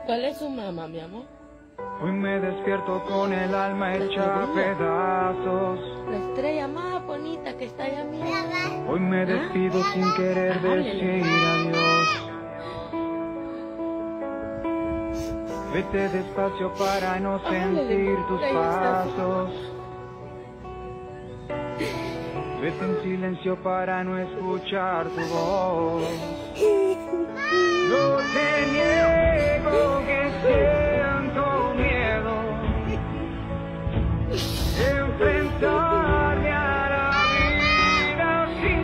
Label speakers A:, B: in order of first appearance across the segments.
A: ¿Cuál es su mamá, mi amor?
B: Hoy me despierto con el alma hecha a pedazos.
A: La estrella más bonita que está allá mirando.
B: Hoy me despido sin querer decir adiós. Vete despacio para no sentir tus pasos. Vete en silencio para no escuchar tu voz. No te niego que siento miedo de enfrentarme a la vida sin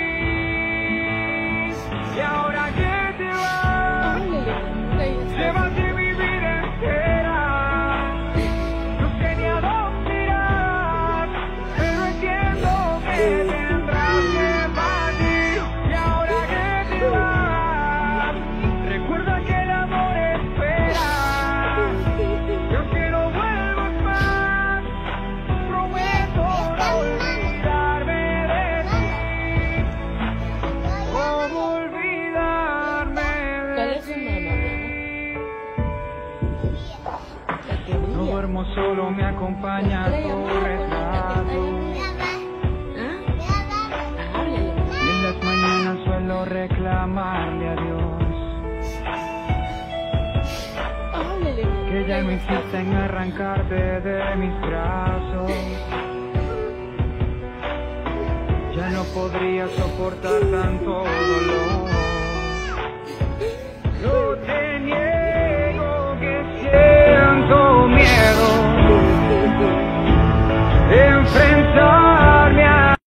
B: ti. Y ahora que te vas, te vas de mi vida entera. No sé ni a dónde irás, pero entiendo que tendrás que partir. Y ahora que te vas, recuerda que el amor espera. Yo que no vuelvas más, prometo no olvidarme de ti. ¿Cómo olvidarme
A: ¿Cuál
B: de
A: es su mamá, mi amor? La que
B: No
A: brilla.
B: duermo solo, me acompaña
A: La estrella
B: tu
A: más bonita que está
B: retrato.
A: allá mirando. Háblele.
B: Y en las mañanas suelo reclamarle a Dios
A: Háblele.
B: que ya no insista en arrancarte de mis brazos. Ya no podría soportar tanto dolor. No te niego